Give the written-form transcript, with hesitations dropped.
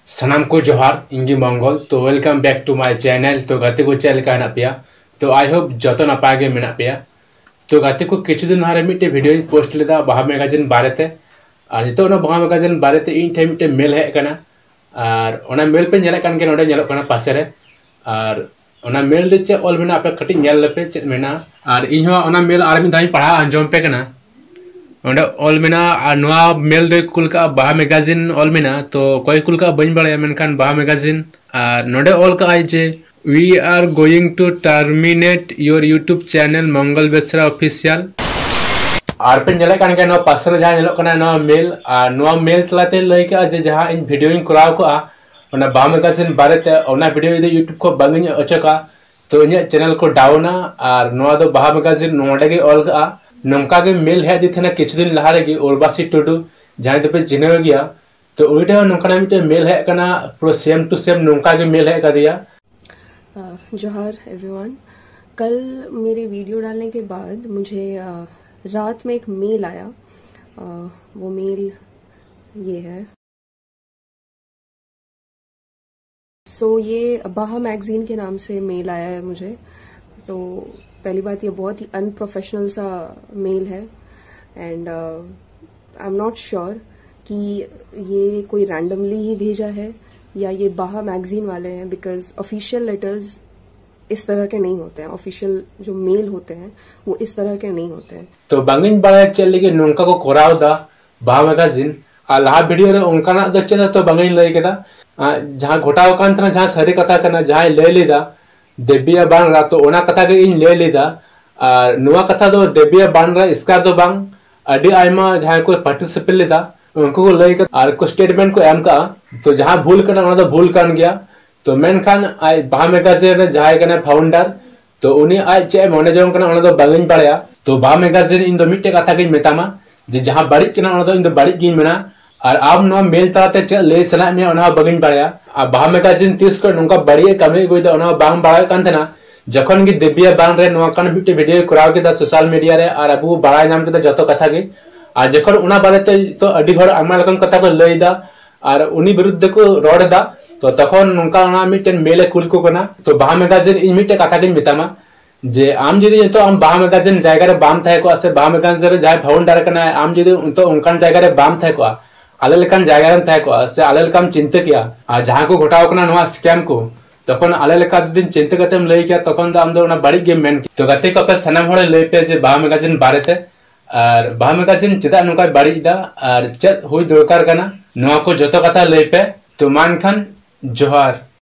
सनाम को जोहार इंगी मंगल तो welcome back to my channel. तो गाते को चल का पे तो आई होप जो नपाय गे मेना पे। तो गाते को किछु दिन लहारे मिट्टे वीडियो पोस्ट लेदा बाहा मैगजीन बारेते और नितो ना बाहा मैगजीन बारेते इन ठे मिट्टे मेल हेज कना और ओना मेल पे नेले कान के नोडे नेलो कना पासे रे और ओना मेल दे चे ऑल मेना पे कटी नेल लेपे चे मेना और इन हो ओना मेल आर मिन दाई पढ़ा अंजम पे कना ओंडे ऑल मेना नोआ मेल दे कुलका बाहा मैगजीन ऑल मेना तो कोई कुलका बन बड़े मेनखान बाहा मैगजीन और नोडे ऑल का आई जे we are going to terminate your YouTube channel Mangal Besra official और पे नेले कान के नो पासर जहां नेलो कना नो मेल तलाते लई के जे जहां इन वीडियो इन कराव को ओना बाहा मैगजीन बारेते ओना वीडियो इदे YouTube को बंगिन अचका तो इन चैनल को डाउना और नोआ दो बाहा मैगजीन नोडे के ऑल का नमका के मेल है दिथना किछु दिन लहा रे उर्वासी टुडू जहां पे चिन्ह गया तो उइटा नमका मिटे मेल है कना पूरा सेम टू सेम नमका के मेल है का दिया। जोहार एवरीवन। कल मेरे वीडियो डालने के बाद मुझे रात में एक मेल आया। वो मेल ये है। ये बाहा मैगजीन के नाम से मेल आया है मुझे। तो पहली बात ये बहुत ही अनप्रोफेशनल सा मेल है and I am not sure कि ये कोई रैंडमली ही भेजा है या ये बाहा मैगजीन वाले हैं, बिकॉज ऑफिशियल लेटर्स इस तरह के नहीं होते हैं। ऑफिशियल जो मेल होते हैं वो इस तरह के नहीं होते हैं। तो बांगिन बारे चल के नोंका को कोराव दा बाहा मैगजीन आ लाहा वीडियो रे उनका ना द चला तो बांगिन लई केदा जहां घोटाव कान तना जहां सरी कथा कना जहां ले लेदा देबिया बान रा तो ओना कथा के इन ले लेदा और नुवा कथा दो देबिया बान रा इसका दो बांग अडी आयमा जहां को पार्टिसिपेट लेदा उनको को लई और को स्टेटमेंट को एम का तो जहां भूल करना ओना तो भूल कान गया। तो मेनखान आई बाहा मैगजीन रे जहां कने फाउंडर तो उनी आई चे मने जंग कना ओना दो बांगिन बाड़या। तो बाहा मैगजीन इन दो मिटे कथा के मेतामा जे जहां बाड़ी कना ओना दो इन दो बाड़ी गिन मेना और आम नो मेल ताते चे ले सना में ओना बांगिन बाड़या। आ बाहा मैगजीन तीस को नोंका बड़ी कमी गई तो ओना बांग बाड़ा कान थना जखन गी देबिया बान रे नोआ कान मिटे वीडियो कराव के सोशल मीडिया रे और अबू बाड़ा नाम के जतो कथा के आ जखन उना बारेते तो अडी हर आमा लकन कथा को लईदा और उनी विरुद्ध को रोडदा तो तखन नोंका ना मिटेन मेले कुल को कना। तो बाहा मैगजीन इन मिटे कथा के मितामा जे आम जदी तो आम बाहा मैगजीन जायगा रे बाम थाय को से बाहा मैगजीन रे जाय फाउंडर कना आम जदी तो उनकान जायगा रे बाम थाय को आले लेकान जायगा रे थाय को से आले लेकाम चिंता किया आ जहां को घटाव कना नोआ स्कैम को तखन आले लेका दिन चिंता कतेम लई किया तखन तो आम दो ना बाड़ी गेम मेन तो गते को पे सनाम होड़े लई पे जे बाहा मैगजीन बारेते और बाहा मैगजीन चेदा नुका बाड़ी दा और चेद हुई दरकार कना नोआ को जतो कथा लई पे तो मानखान जोहार।